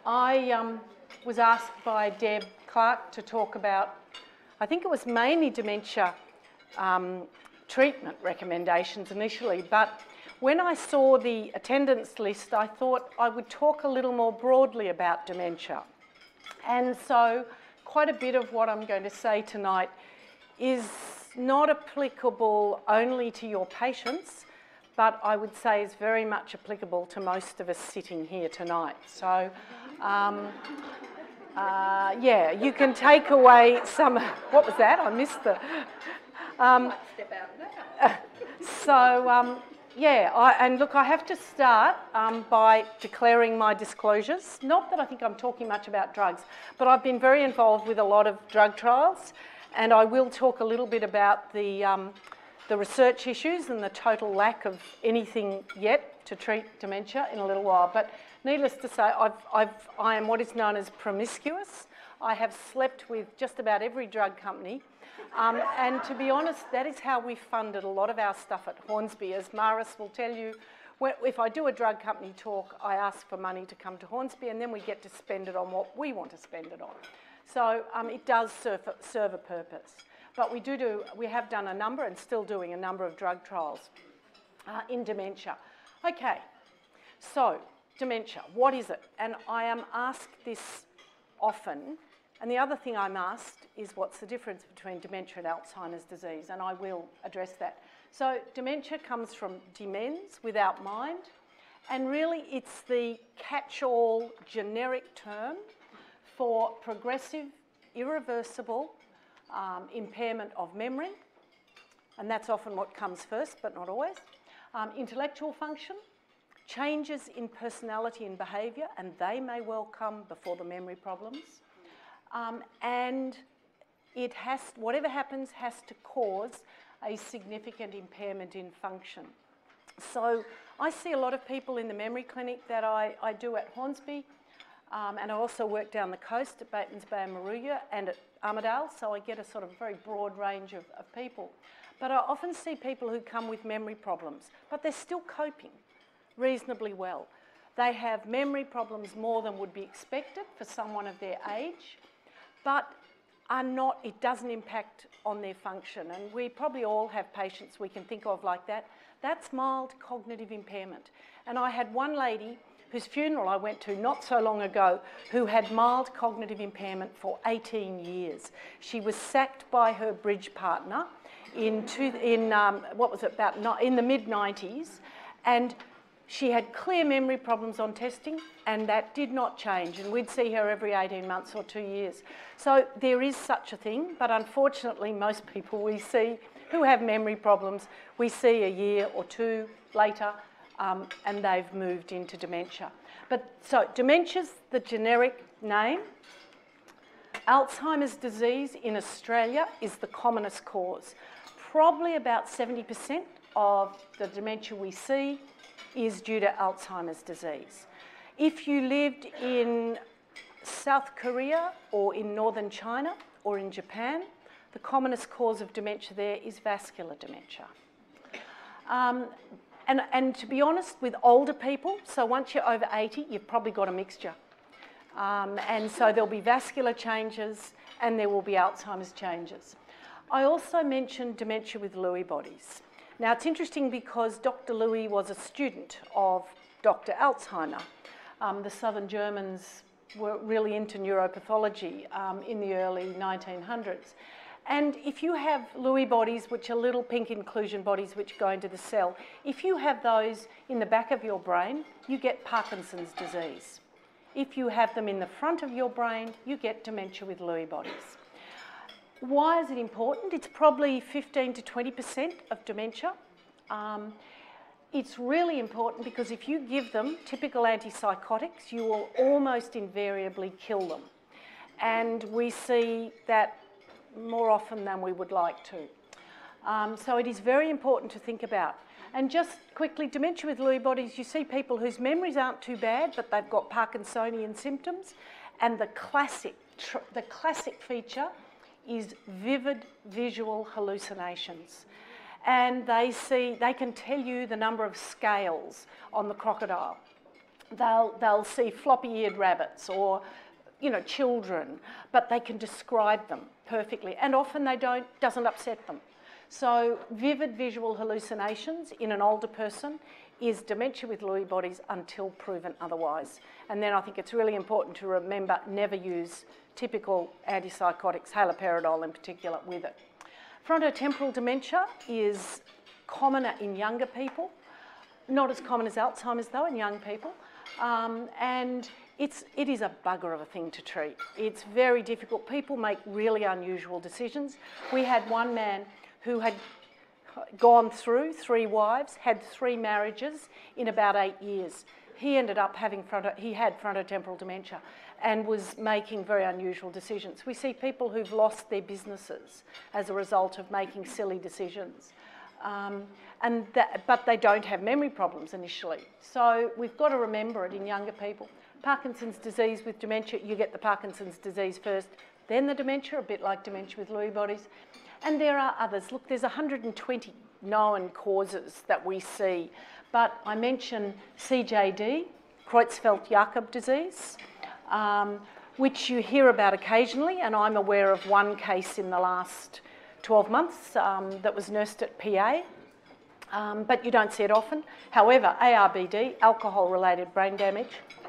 I was asked by Deb Clark to talk about, I think it was mainly dementia treatment recommendations initially, but when I saw the attendance list, I thought I would talk a little more broadly about dementia. And so quite a bit of what I'm going to say tonight is not applicable only to your patients, but I would say is very much applicable to most of us sitting here tonight. So, yeah, you can take away some... What was that? I missed the... and look, I have to start by declaring my disclosures. Not that I think I'm talking much about drugs, but I've been very involved with a lot of drug trials, and I will talk a little bit about the research issues and the total lack of anything yet to treat dementia in a little while. But needless to say, I am what is known as promiscuous. I have slept with just about every drug company. And to be honest, that is how we funded a lot of our stuff at Hornsby. As Maris will tell you, if I do a drug company talk, I ask for money to come to Hornsby, and then we get to spend it on what we want to spend it on. So it does serve a purpose. But we have done a number and still doing a number of drug trials in dementia. Okay, so dementia, what is it? And I am asked this often. And the other thing I'm asked is what's the difference between dementia and Alzheimer's disease, and I will address that. So dementia comes from demens, without mind, and really it's the catch-all generic term for progressive, irreversible impairment of memory, and that's often what comes first, but not always. Intellectual function, changes in personality and behaviour, and they may well come before the memory problems. And whatever happens has to cause a significant impairment in function. So I see a lot of people in the memory clinic that I do at Hornsby, and I also work down the coast at Batemans Bay and Moruya and at Armidale, so I get a sort of very broad range of people. But I often see people who come with memory problems, but they're still coping reasonably well. They have memory problems more than would be expected for someone of their age, but it doesn't impact on their function. And we probably all have patients we can think of like that. That's mild cognitive impairment. And I had one lady whose funeral I went to not so long ago who had mild cognitive impairment for 18 years. She was sacked by her bridge partner in the mid-90s, and she had clear memory problems on testing, and that did not change, and we'd see her every 18 months or 2 years. So there is such a thing, but unfortunately most people we see who have memory problems, we see a year or two later, and they've moved into dementia. So dementia's the generic name. Alzheimer's disease in Australia is the commonest cause. Probably about 70% of the dementia we see is due to Alzheimer's disease. If you lived in South Korea or in northern China or in Japan, the commonest cause of dementia there is vascular dementia. And to be honest, with older people, so once you're over 80, you've probably got a mixture. And so there'll be vascular changes and there will be Alzheimer's changes. I also mentioned dementia with Lewy bodies. Now, it's interesting because Dr. Lewy was a student of Dr. Alzheimer. The Southern Germans were really into neuropathology in the early 1900s. And if you have Lewy bodies, which are little pink inclusion bodies which go into the cell, if you have those in the back of your brain, you get Parkinson's disease. If you have them in the front of your brain, you get dementia with Lewy bodies. Why is it important? It's probably 15 to 20% of dementia. It's really important because if you give them typical antipsychotics, you will almost invariably kill them. And we see that more often than we would like to. So it is very important to think about. And just quickly, dementia with Lewy bodies, you see people whose memories aren't too bad, but they've got Parkinsonian symptoms. And the classic feature is vivid visual hallucinations. And they can tell you the number of scales on the crocodile. they'll see floppy-eared rabbits or, you know, children, but they can describe them perfectly, and often doesn't upset them. So vivid visual hallucinations in an older person is dementia with Lewy bodies until proven otherwise. And then I think it's really important to remember, never use typical antipsychotics, haloperidol in particular, with it. Frontotemporal dementia is commoner in younger people, not as common as Alzheimer's though in young people, and it is a bugger of a thing to treat. It's very difficult. People make really unusual decisions. We had one man who had gone through 3 wives, had 3 marriages in about 8 years. He ended up having frontotemporal dementia and was making very unusual decisions. We see people who've lost their businesses as a result of making silly decisions. But they don't have memory problems initially. So we've got to remember it in younger people. Parkinson's disease with dementia, you get the Parkinson's disease first, then the dementia, a bit like dementia with Lewy bodies. And there are others. Look, there's 120 known causes that we see. But I mention CJD, Creutzfeldt-Jakob disease, which you hear about occasionally, and I'm aware of one case in the last 12 months that was nursed at PA, but you don't see it often. However, ARBD, alcohol-related brain damage,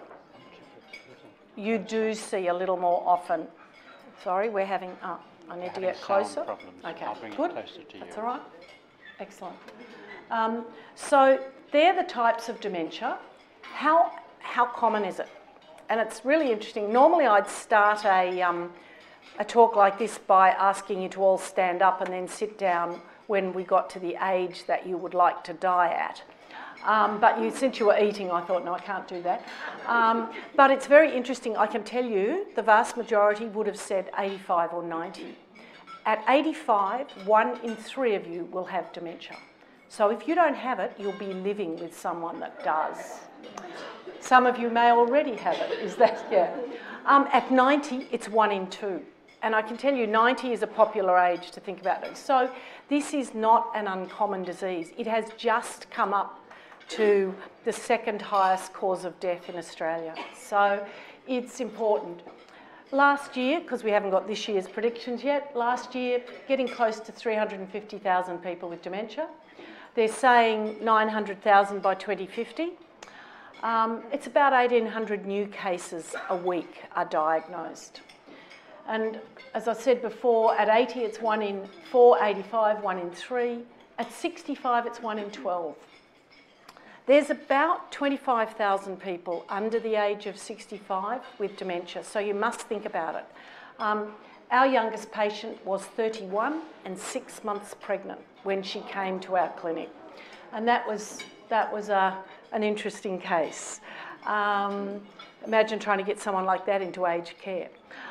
you do see a little more often. Sorry, we're having... I need to get closer. Okay, I'll bring it good. Closer to you. That's all right. Excellent. So they're the types of dementia. How common is it? And it's really interesting. Normally I'd start a talk like this by asking you to all stand up and then sit down when we got to the age that you would like to die at. But since you were eating, I thought, no, I can't do that. But it's very interesting. I can tell you the vast majority would have said 85 or 90. At 85, 1 in 3 of you will have dementia. So if you don't have it, you'll be living with someone that does. Some of you may already have it. Is that, yeah. At 90, it's 1 in 2. And I can tell you 90 is a popular age to think about it. So this is not an uncommon disease. It has just come up to the 2nd highest cause of death in Australia. So it's important. Last year, because we haven't got this year's predictions yet, last year getting close to 350,000 people with dementia. They're saying 900,000 by 2050. It's about 1,800 new cases a week are diagnosed. And as I said before, at 80 it's 1 in 4, 85, 1 in 3. At 65 it's 1 in 12. There's about 25,000 people under the age of 65 with dementia, so you must think about it. Our youngest patient was 31 and 6 months pregnant when she came to our clinic, and that was an interesting case. Imagine trying to get someone like that into aged care.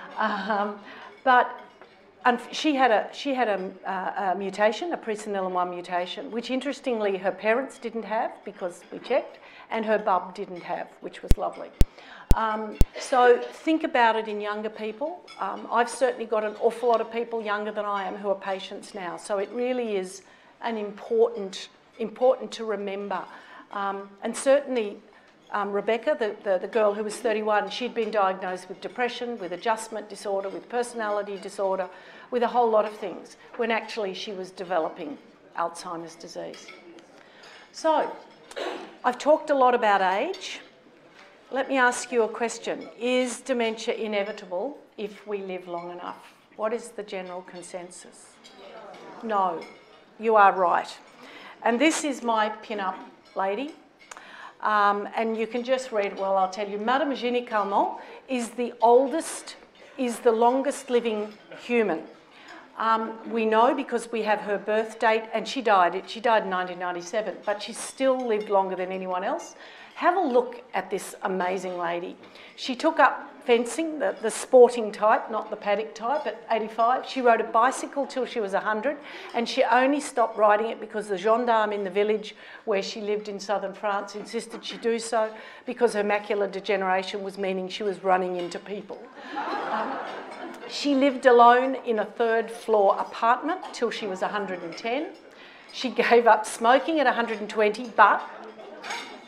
And she had a mutation, a presenilin-1 mutation, which interestingly her parents didn't have because we checked, and her bub didn't have, which was lovely. So think about it in younger people. I've certainly got an awful lot of people younger than I am who are patients now, so it really is an important to remember. And certainly Rebecca, the girl who was 31, she'd been diagnosed with depression, with adjustment disorder, with personality disorder, with a whole lot of things, when actually she was developing Alzheimer's disease. So, I've talked a lot about age. Let me ask you a question. Is dementia inevitable if we live long enough? What is the general consensus? No, you are right. And this is my pin-up lady. And you can just read, well, I'll tell you, Madame Eugénie Calment is the longest living human. We know because we have her birth date, and she died in 1997, but she still lived longer than anyone else. Have a look at this amazing lady. She took up fencing, the sporting type, not the paddock type, at 85. She rode a bicycle till she was 100, and she only stopped riding it because the gendarme in the village where she lived in southern France insisted she do so because her macular degeneration was meaning she was running into people. She lived alone in a 3rd floor apartment till she was 110. She gave up smoking at 120, but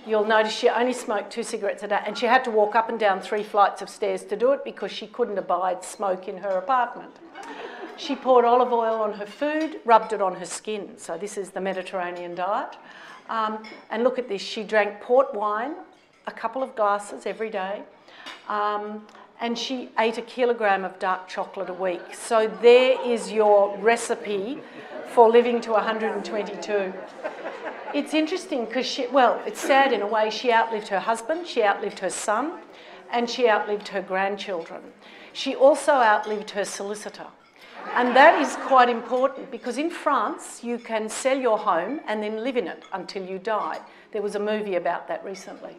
you'll notice she only smoked 2 cigarettes a day, and she had to walk up and down 3 flights of stairs to do it because she couldn't abide smoke in her apartment. She poured olive oil on her food, rubbed it on her skin. So this is the Mediterranean diet. And look at this, she drank port wine, a couple of glasses every day, and she ate 1 kilogram of dark chocolate a week. So there is your recipe for living to 122. It's interesting because it's sad in a way, she outlived her husband, she outlived her son, and she outlived her grandchildren. She also outlived her solicitor. And that is quite important because in France, you can sell your home and then live in it until you die. There was a movie about that recently.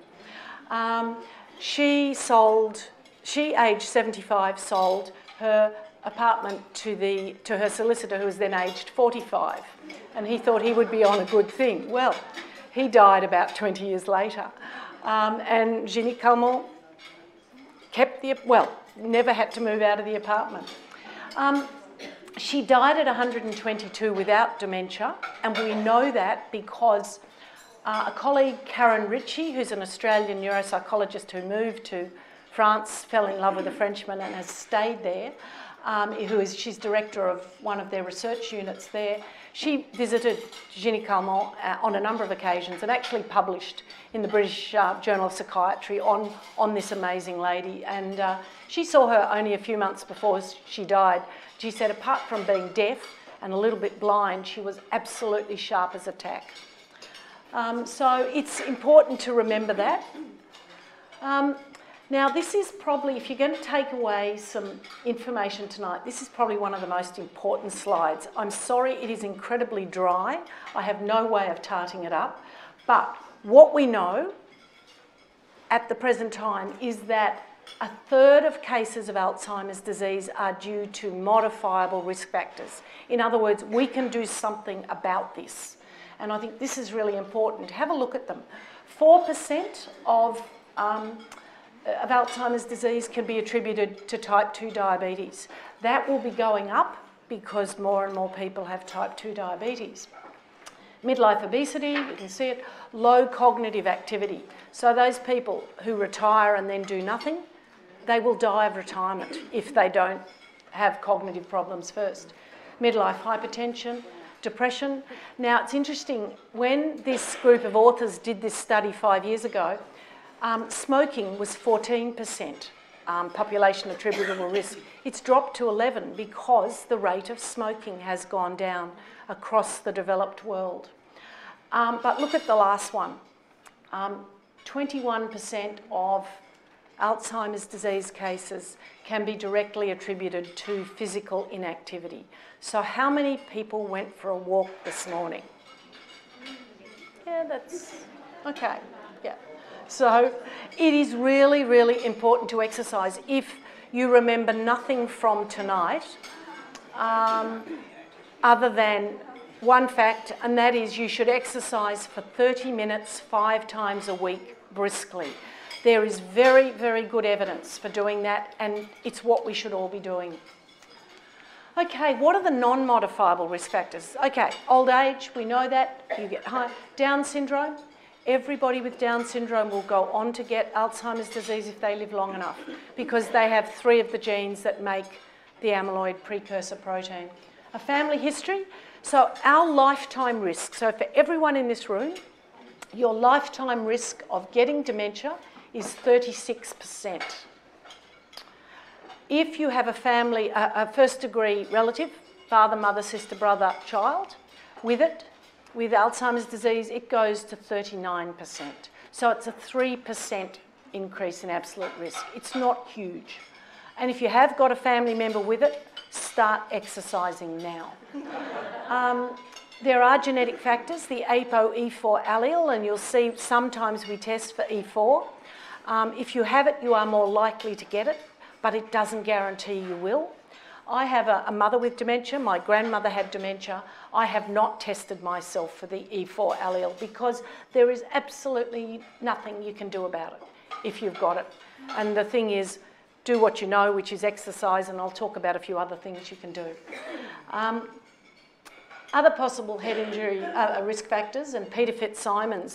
She, aged 75, sold her apartment to her solicitor, who was then aged 45, and he thought he would be on a good thing. Well, he died about 20 years later, and Ginny Calment never had to move out of the apartment. She died at 122 without dementia, and we know that because a colleague, Karen Ritchie, who's an Australian neuropsychologist who moved to France, fell in love with a Frenchman and has stayed there, she's director of one of their research units there. She visited Ginny Calment on a number of occasions and actually published in the British Journal of Psychiatry on this amazing lady. And she saw her only a few months before she died. She said apart from being deaf and a little bit blind, she was absolutely sharp as a tack. So it's important to remember that. Now this is probably, if you're going to take away some information tonight, this is probably one of the most important slides. I'm sorry, it is incredibly dry. I have no way of tarting it up. But what we know at the present time is that 1/3 of cases of Alzheimer's disease are due to modifiable risk factors. In other words, we can do something about this. And I think this is really important. Have a look at them. 4% of Alzheimer's disease can be attributed to type 2 diabetes. That will be going up because more and more people have type 2 diabetes. Midlife obesity, you can see it. Low cognitive activity. So those people who retire and then do nothing, they will die of retirement if they don't have cognitive problems first. Midlife hypertension, depression. Now it's interesting, when this group of authors did this study 5 years ago, smoking was 14% population attributable risk. It's dropped to 11 because the rate of smoking has gone down across the developed world. But look at the last one. 21% of Alzheimer's disease cases can be directly attributed to physical inactivity. So how many people went for a walk this morning? Yeah, that's okay. Yeah. So it is really, really important to exercise. If you remember nothing from tonight, other than one fact, and that is you should exercise for 30 minutes 5 times a week briskly. There is very, very good evidence for doing that, and it's what we should all be doing. Okay, what are the non-modifiable risk factors? Okay, old age, we know that, you get high. Down syndrome, everybody with Down syndrome will go on to get Alzheimer's disease if they live long enough because they have 3 of the genes that make the amyloid precursor protein. A family history, so our lifetime risk, so for everyone in this room, your lifetime risk of getting dementia is 36%. If you have a family, a first degree relative, father, mother, sister, brother, child, with Alzheimer's disease, it goes to 39%. So it's a 3% increase in absolute risk. It's not huge. And if you have got a family member with it, start exercising now. There are genetic factors, the ApoE4 allele, and you'll see sometimes we test for E4. If you have it, you are more likely to get it, but it doesn't guarantee you will. I have a mother with dementia. My grandmother had dementia. I have not tested myself for the E4 allele because there is absolutely nothing you can do about it if you've got it. And the thing is, do what you know, which is exercise, and I'll talk about a few other things you can do. Other possible head injury risk factors, and Peter Fitzsimon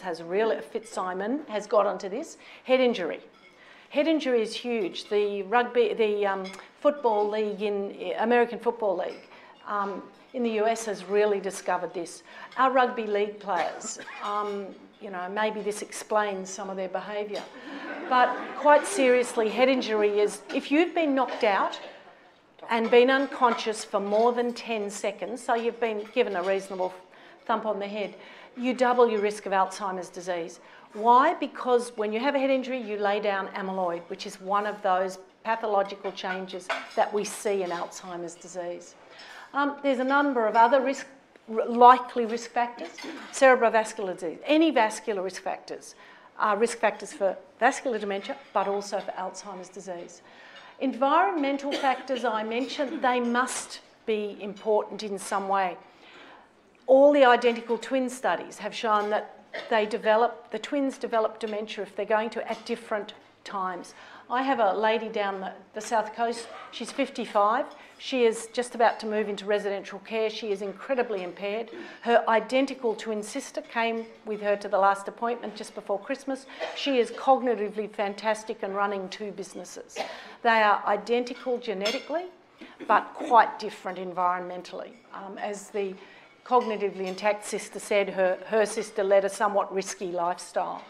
has got onto this, head injury. Head injury is huge. The football league American Football League in the US has really discovered this. Our rugby league players, maybe this explains some of their behaviour, but quite seriously, head injury is if you've been knocked out and been unconscious for more than 10 seconds, so you've been given a reasonable thump on the head, you double your risk of Alzheimer's disease. Why? Because when you have a head injury, you lay down amyloid, which is one of those pathological changes that we see in Alzheimer's disease. There's a number of other likely risk factors. Cerebrovascular disease, any vascular risk factors are risk factors for vascular dementia, but also for Alzheimer's disease. Environmental factors I mentioned, they must be important in some way. All the identical twin studies have shown that the twins develop dementia if they're going to at different times. I have a lady down the south coast, she's 55, she is just about to move into residential care, she is incredibly impaired. Her identical twin sister came with her to the last appointment just before Christmas. She is cognitively fantastic and running 2 businesses. They are identical genetically, but quite different environmentally. As the cognitively intact sister said, her sister led a somewhat risky lifestyle.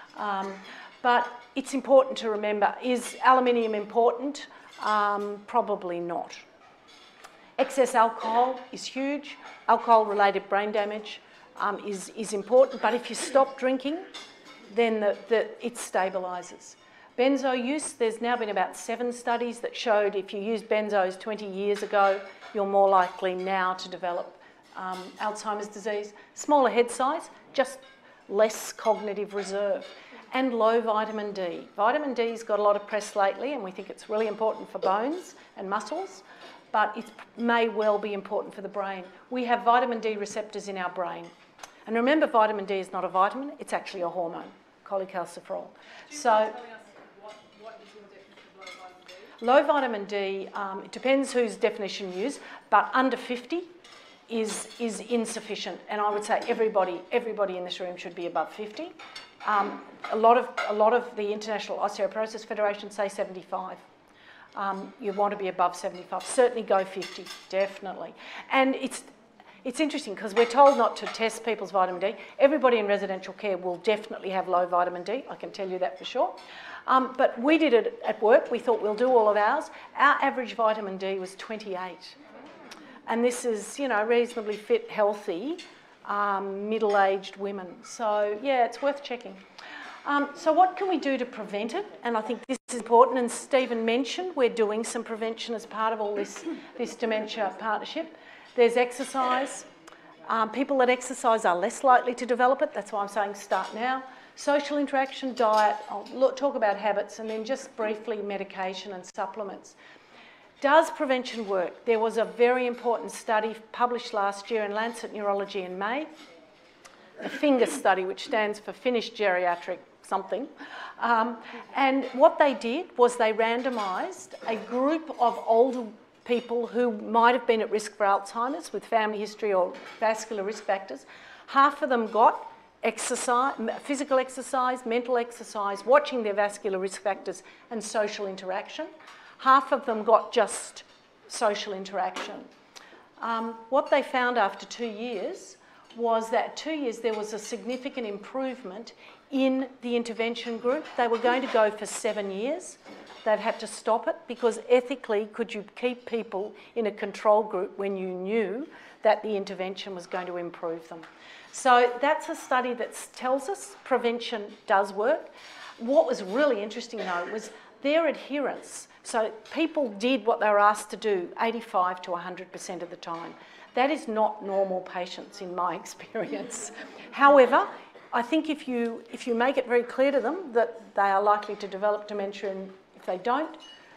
But it's important to remember, is aluminium important? Probably not. Excess alcohol is huge. Alcohol-related brain damage is important, but if you stop drinking, then it stabilises. Benzo use, there's now been about 7 studies that showed if you used benzos 20 years ago, you're more likely now to develop Alzheimer's disease. Smaller head size, just less cognitive reserve. And low vitamin D. Vitamin D's got a lot of press lately, and we think it's really important for bones and muscles, but it may well be important for the brain. We have vitamin D receptors in our brain. And remember, vitamin D is not a vitamin, it's actually a hormone, cholecalciferol. So, what is your definition of low vitamin D? Low vitamin D, it depends whose definition you use, but under 50 is insufficient. And I would say everybody in this room should be above 50. A lot of the International Osteoporosis Federation say 75. You want to be above 75. Certainly go 50, definitely. And it's interesting because we're told not to test people's vitamin D. Everybody in residential care will definitely have low vitamin D. I can tell you that for sure. But we did it at work. We thought we'll do all of ours. Our average vitamin D was 28. And this is, reasonably fit, healthy, middle-aged women. So, yeah, it's worth checking. So what can we do to prevent it? And I think this is important, and Stephen mentioned we're doing some prevention as part of all this dementia partnership. There's exercise. People that exercise are less likely to develop it. That's why I'm saying start now. Social interaction, diet, I'll talk about habits, and then just briefly medication and supplements. Does prevention work? There was a very important study published last year in Lancet Neurology in May, the FINGER study, which stands for Finnish Geriatric something. And what they did was they randomised a group of older people who might have been at risk for Alzheimer's with family history or vascular risk factors. Half of them got exercise, physical exercise, mental exercise, watching their vascular risk factors and social interaction. Half of them got just social interaction. What they found after 2 years was that 2 years there was a significant improvement in the intervention group. They were going to go for 7 years. They've had to stop it because ethically, could you keep people in a control group when you knew that the intervention was going to improve them? So that's a study that tells us prevention does work. What was really interesting though was their adherence. So people did what they were asked to do 85 to 100% of the time. That is not normal patients in my experience. However, I think if you make it very clear to them that they are likely to develop dementia, and if they don't,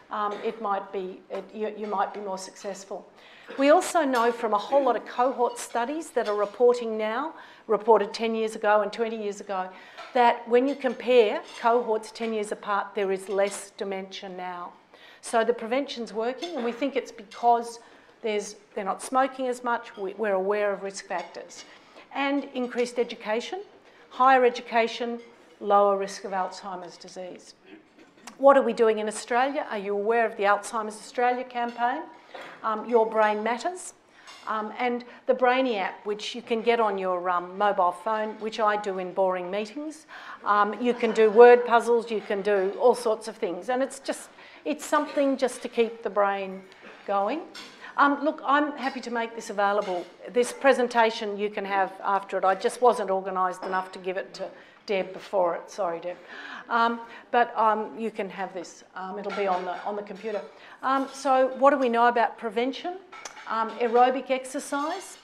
you might be more successful. We also know from a whole lot of cohort studies that are reporting now, reported 10 years ago and 20 years ago, that when you compare cohorts 10 years apart, there is less dementia now. So the prevention's working, and we think it's because They're not smoking as much. We're aware of risk factors. And increased education, higher education, lower risk of Alzheimer's disease. What are we doing in Australia? Are you aware of the Alzheimer's Australia campaign? Your Brain Matters. And the Brainy app, which you can get on your mobile phone, which I do in boring meetings. You can do word puzzles, you can do all sorts of things. And it's something just to keep the brain going. Look, I'm happy to make this available. This presentation you can have after it. I just wasn't organised enough to give it to Deb before it. Sorry, Deb. But you can have this. It'll be on the computer. So what do we know about prevention? Aerobic exercise,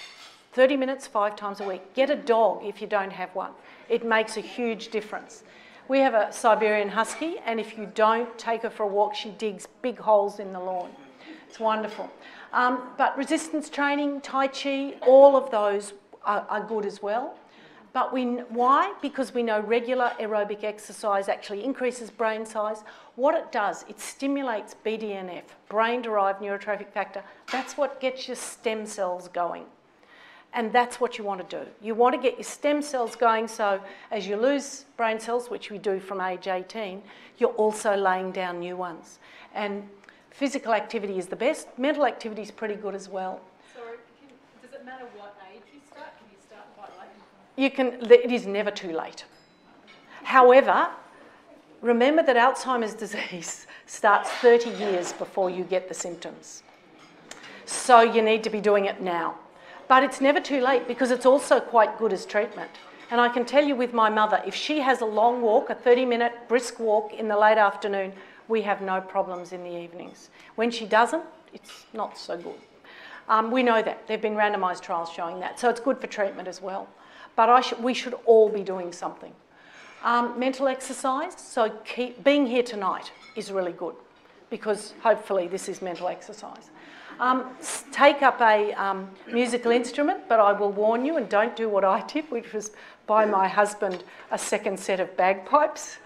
30 minutes, 5 times a week. Get a dog if you don't have one. It makes a huge difference. We have a Siberian Husky, and if you don't take her for a walk, she digs big holes in the lawn. It's wonderful. But resistance training, Tai Chi, all of those are good as well. But why? Because we know regular aerobic exercise actually increases brain size. What it does, it stimulates BDNF, brain-derived neurotrophic factor. That's what gets your stem cells going. And that's what you want to do. You want to get your stem cells going so as you lose brain cells, which we do from age 18, you're also laying down new ones. And physical activity is the best. Mental activity is pretty good as well. Sorry, does it matter what age you start? Can you start quite late? It is never too late. However, remember that Alzheimer's disease starts 30 years before you get the symptoms. So you need to be doing it now. But it's never too late because it's also quite good as treatment. And I can tell you with my mother, if she has a long walk, a 30-minute brisk walk in the late afternoon, we have no problems in the evenings. When she doesn't, it's not so good. We know that. There have been randomised trials showing that. So it's good for treatment as well. But we should all be doing something. Mental exercise, so being here tonight is really good because hopefully this is mental exercise. Take up a musical instrument, but I will warn you and don't do what I did, which was buy my husband a second set of bagpipes.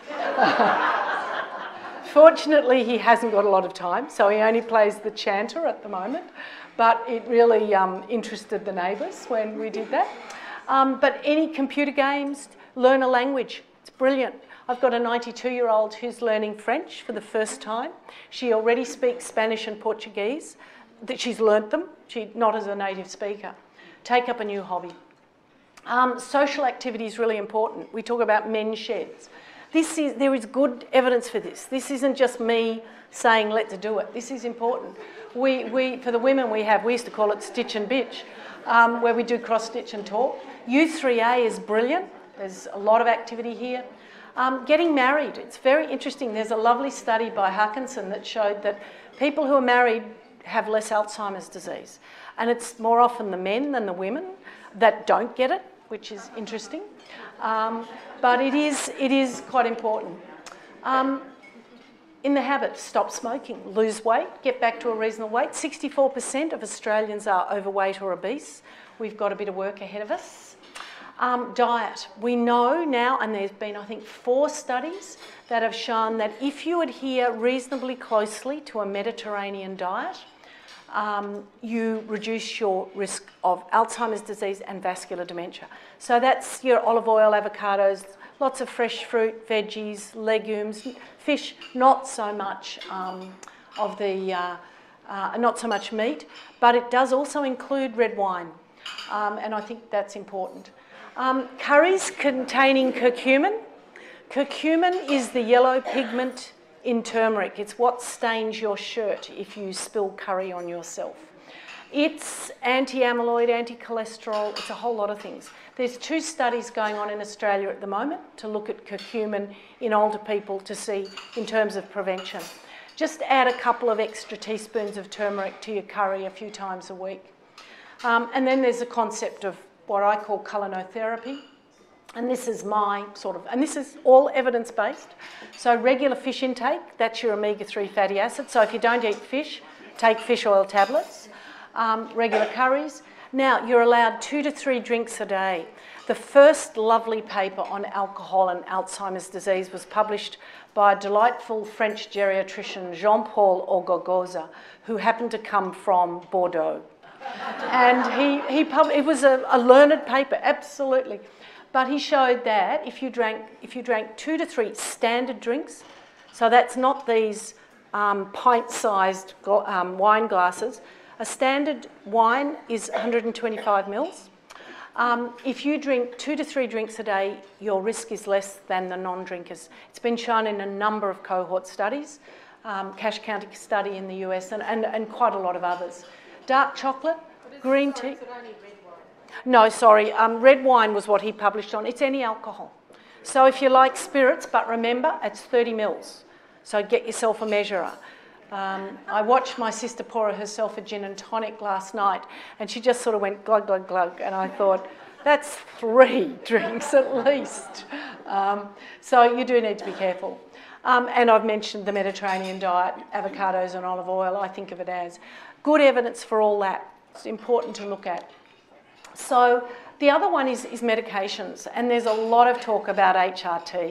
Fortunately, he hasn't got a lot of time, so he only plays the chanter at the moment, but it really interested the neighbours when we did that. But any computer games, learn a language. It's brilliant. I've got a 92-year-old who's learning French for the first time. She already speaks Spanish and Portuguese. She's learnt them, not as a native speaker. Take up a new hobby. Social activity is really important. We talk about men's sheds. There is good evidence for this. This isn't just me saying let's do it. This is important. For the women we used to call it stitch and bitch, where we do cross stitch and talk. U3A is brilliant. There's a lot of activity here. Getting married, it's very interesting. There's a lovely study by Harkinson that showed that people who are married have less Alzheimer's disease. And it's more often the men than the women that don't get it, which is interesting. But it is quite important. In the habit, stop smoking, lose weight, get back to a reasonable weight. 64% of Australians are overweight or obese. We've got a bit of work ahead of us. Diet. We know now, and there's been, I think, 4 studies that have shown that if you adhere reasonably closely to a Mediterranean diet, you reduce your risk of Alzheimer's disease and vascular dementia. So that's your olive oil, avocados, lots of fresh fruit, veggies, legumes, fish, not so much not so much meat, but it does also include red wine, and I think that's important. Curries containing curcumin. Curcumin is the yellow pigment in turmeric. It's what stains your shirt if you spill curry on yourself. It's anti-amyloid, anti-cholesterol, it's a whole lot of things. There's 2 studies going on in Australia at the moment to look at curcumin in older people to see in terms of prevention. Just add a couple of extra teaspoons of turmeric to your curry a few times a week. And then there's the concept of what I call culinotherapy. And this is and this is all evidence-based. So regular fish intake, that's your omega-3 fatty acid. So if you don't eat fish, take fish oil tablets. Regular curries. Now, you're allowed 2 to 3 drinks a day. The first lovely paper on alcohol and Alzheimer's disease was published by a delightful French geriatrician, Jean-Paul Orgogoza, who happened to come from Bordeaux. And it was a learned paper, absolutely. But he showed that if you drank 2 to 3 standard drinks, so that's not these pint-sized wine glasses. A standard wine is 125 mils. If you drink 2 to 3 drinks a day, your risk is less than the non-drinkers. It's been shown in a number of cohort studies, Cash County study in the US and quite a lot of others. Dark chocolate, green tea. Is it only red wine? No, sorry, red wine was what he published on. It's any alcohol. So if you like spirits, but remember, it's 30 mils. So get yourself a measurer. I watched my sister pour herself a gin and tonic last night, and she just sort of went glug, glug, glug, and I thought, that's 3 drinks at least. So you do need to be careful. And I've mentioned the Mediterranean diet, avocados and olive oil. I think of it as good evidence for all that. It's important to look at. So the other one is medications, and there's a lot of talk about HRT.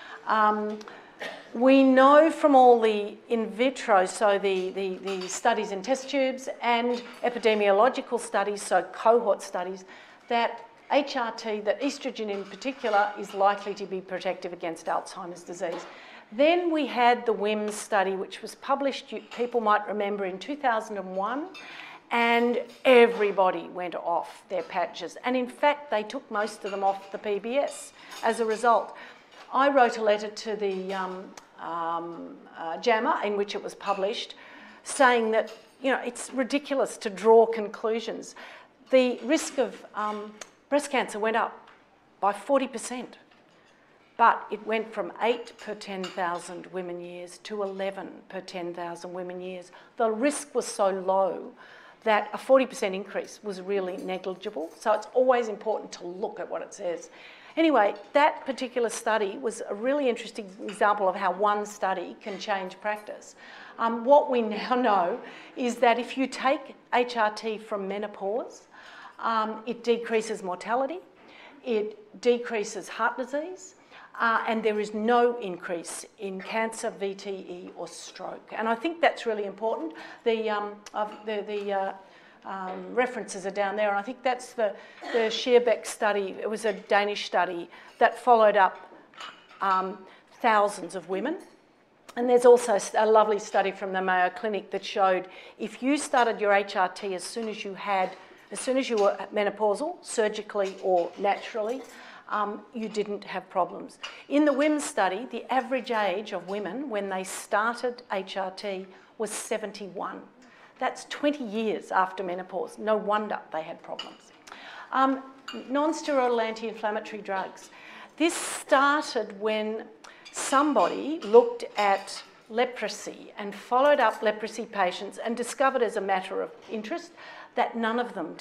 We know from all the in vitro, so the studies in test tubes and epidemiological studies, so cohort studies, that HRT, that estrogen in particular, is likely to be protective against Alzheimer's disease. Then we had the WIMS study, which was published, people might remember, in 2001, and everybody went off their patches. And in fact, they took most of them off the PBS as a result. I wrote a letter to the JAMA, in which it was published, saying that, you know, it's ridiculous to draw conclusions. The risk of breast cancer went up by 40%, but it went from 8 per 10,000 women years to 11 per 10,000 women years. The risk was so low that a 40% increase was really negligible. So it's always important to look at what it says. Anyway, that particular study was a really interesting example of how one study can change practice. What we now know is that if you take HRT from menopause, it decreases mortality, it decreases heart disease, and there is no increase in cancer, VTE or stroke. And I think that's really important. The references are down there, and I think that's the Scheerbeck study. It was a Danish study that followed up thousands of women. And there's also a lovely study from the Mayo Clinic that showed if you started your HRT as soon as you were menopausal, surgically or naturally, you didn't have problems. In the WIMS study, the average age of women when they started HRT was 71. That's 20 years after menopause. No wonder they had problems. Non-steroidal anti-inflammatory drugs. This started when somebody looked at leprosy and followed up leprosy patients and discovered as a matter of interest that none of them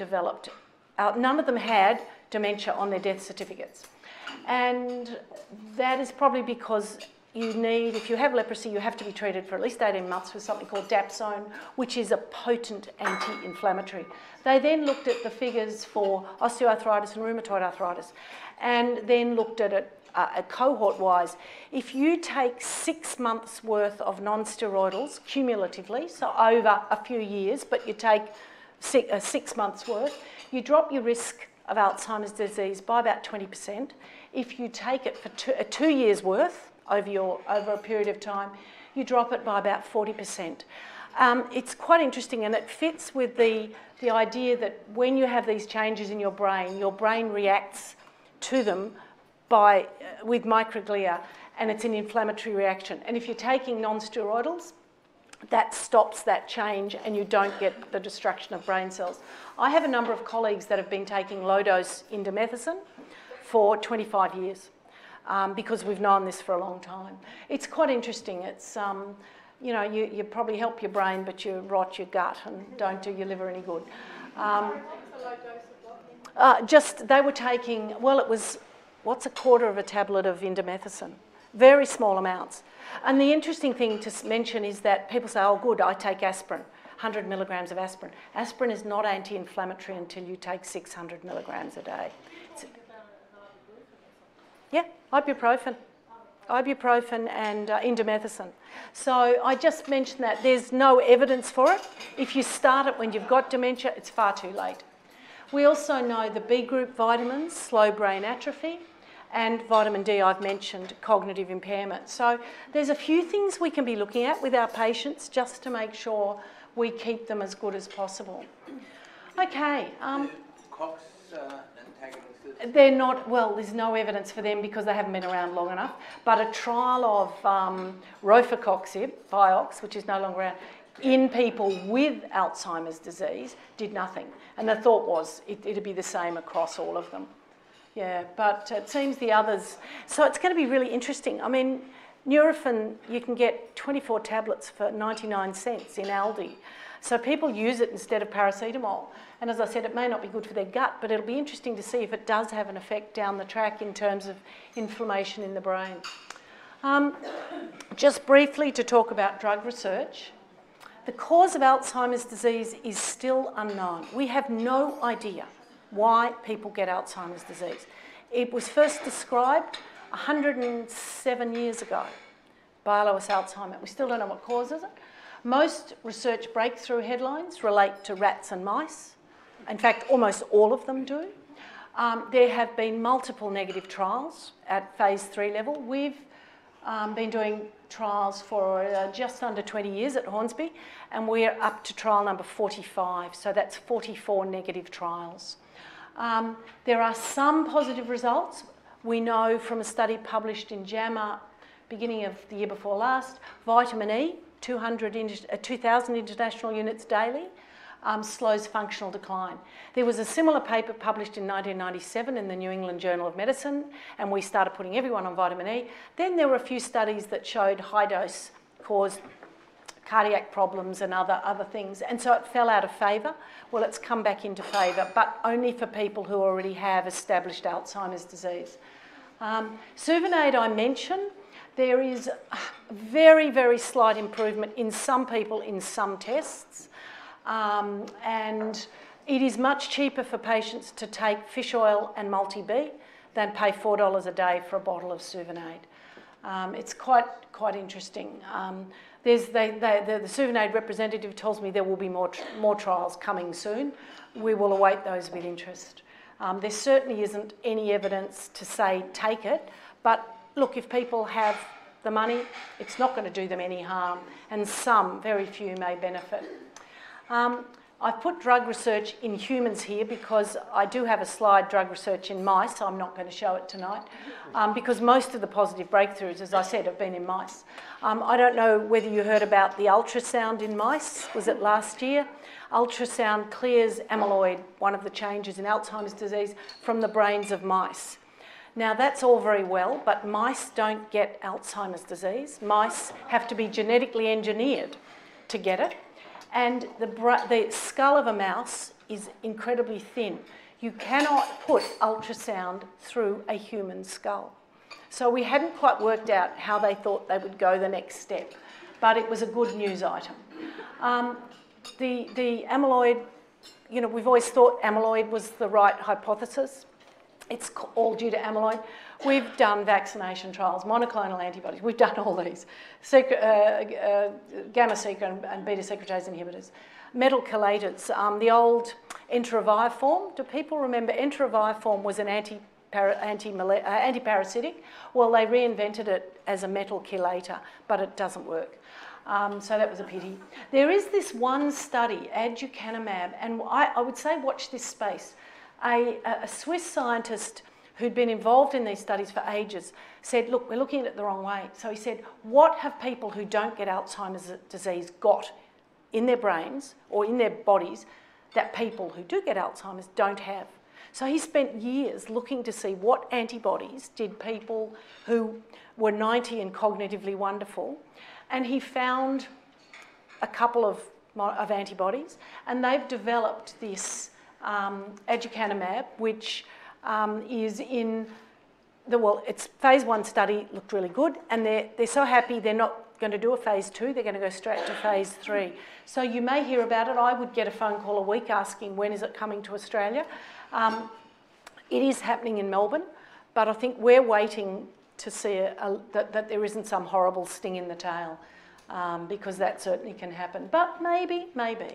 had dementia on their death certificates. And that is probably because if you have leprosy, you have to be treated for at least 18 months with something called dapsone, which is a potent anti-inflammatory. They then looked at the figures for osteoarthritis and rheumatoid arthritis, and then looked at it cohort-wise. If you take 6 months' worth of non-steroidals cumulatively, so over a few years, but you take 6 months' worth, you drop your risk of Alzheimer's disease by about 20%. If you take it for 2 years' worth, over a period of time, you drop it by about 40%. It's quite interesting, and it fits with the idea that when you have these changes in your brain reacts to them with microglia, and it's an inflammatory reaction. And if you're taking non-steroidals, that stops that change and you don't get the destruction of brain cells. I have a number of colleagues that have been taking low-dose indomethacin for 25 years. Because we've known this for a long time. It's quite interesting. It's, you probably help your brain, but you rot your gut and don't do your liver any good. They were taking, it was, what's a quarter of a tablet of indomethacin? Very small amounts. And the interesting thing to mention is that people say, oh good, I take aspirin, 100 milligrams of aspirin. Aspirin is not anti-inflammatory until you take 600 milligrams a day. Yeah, ibuprofen. ibuprofen and indomethacin. So I just mentioned that there's no evidence for it. If you start it when you've got dementia, it's far too late. We also know the B group vitamins slow brain atrophy, and vitamin D, I've mentioned, cognitive impairment. So there's a few things we can be looking at with our patients just to make sure we keep them as good as possible. Okay. COX antagonists? They're not, well, there's no evidence for them because they haven't been around long enough, but a trial of rofecoxib, Vioxx, which is no longer around, in people with Alzheimer's disease did nothing. And the thought was it'd be the same across all of them. Yeah, but it seems the others... So it's going to be really interesting. I mean, Nurofen, you can get 24 tablets for 99 cents in Aldi. So people use it instead of paracetamol. And as I said, it may not be good for their gut, but it'll be interesting to see if it does have an effect down the track in terms of inflammation in the brain. Just briefly to talk about drug research. The cause of Alzheimer's disease is still unknown. We have no idea why people get Alzheimer's disease. It was first described 107 years ago by Alois Alzheimer. We still don't know what causes it. Most research breakthrough headlines relate to rats and mice. In fact, almost all of them do. There have been multiple negative trials at phase 3 level. We've been doing trials for just under 20 years at Hornsby, and we're up to trial number 45, so that's 44 negative trials. There are some positive results. We know from a study published in JAMA beginning of the year before last, vitamin E, 2,000 international units daily, slows functional decline. There was a similar paper published in 1997 in the New England Journal of Medicine, and we started putting everyone on vitamin E. Then there were a few studies that showed high dose caused cardiac problems and other things, and so it fell out of favour. Well, it's come back into favour, but only for people who already have established Alzheimer's disease. Suvinade I mentioned. There is very, very slight improvement in some people in some tests, and it is much cheaper for patients to take fish oil and multi-B than pay $4 a day for a bottle of Suvinade. It's quite interesting. The Suvinade representative tells me there will be more trials coming soon. We will await those with interest. There certainly isn't any evidence to say take it, but look, if people have the money, it's not going to do them any harm, and some, very few, may benefit. I've put drug research in humans here because I do have a slide, drug research in mice. I'm not going to show it tonight because most of the positive breakthroughs, as I said, have been in mice. I don't know whether you heard about the ultrasound in mice. Was it last year? Ultrasound clears amyloid, one of the changes in Alzheimer's disease, from the brains of mice. Now, that's all very well, but mice don't get Alzheimer's disease. Mice have to be genetically engineered to get it. And the skull of a mouse is incredibly thin. You cannot put ultrasound through a human skull. So we hadn't quite worked out how they thought they would go the next step, but it was a good news item. The amyloid, you know, we've always thought amyloid was the right hypothesis. It's all due to amyloid. We've done vaccination trials, monoclonal antibodies. We've done all these. Gamma-secret and beta-secretase inhibitors. Metal chelators. The old enteroviroform. Do people remember enteroviroform was an antiparasitic? Well, they reinvented it as a metal chelator, but it doesn't work. So that was a pity. There is this one study, aducanumab, and I would say watch this space. A Swiss scientist who'd been involved in these studies for ages said, look, we're looking at it the wrong way. So he said, what have people who don't get Alzheimer's disease got in their brains or in their bodies that people who do get Alzheimer's don't have? So he spent years looking to see what antibodies did people who were 90 and cognitively wonderful, and he found a couple of antibodies, and they've developed this aducanumab, which is in its phase 1 study looked really good, and they're so happy they're not going to do a phase 2, they're going to go straight to phase 3. So you may hear about it. I would get a phone call a week asking when is it coming to Australia. It is happening in Melbourne, but I think we're waiting to see that there isn't some horrible sting in the tail, because that certainly can happen. But maybe.